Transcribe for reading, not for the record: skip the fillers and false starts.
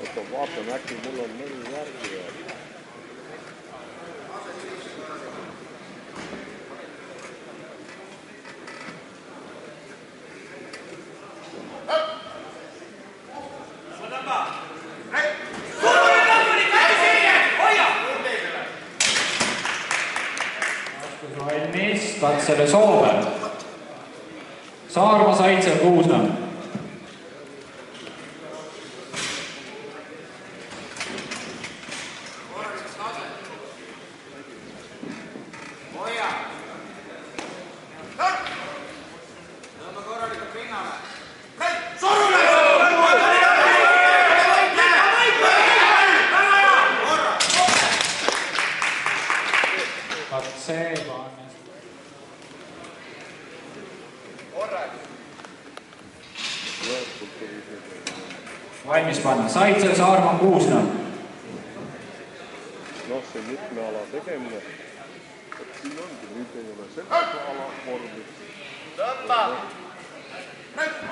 vaatan, äkki mul on mõni järgi. Valmis, katsele Soome. Saarma Saitsev Kuusna. Valmis panna. Saitsev, Saarma, Kuusna. Noh, see mitme ala tegemine. Siin ongi, nüüd ei ole seda ala vormi. Tõmba!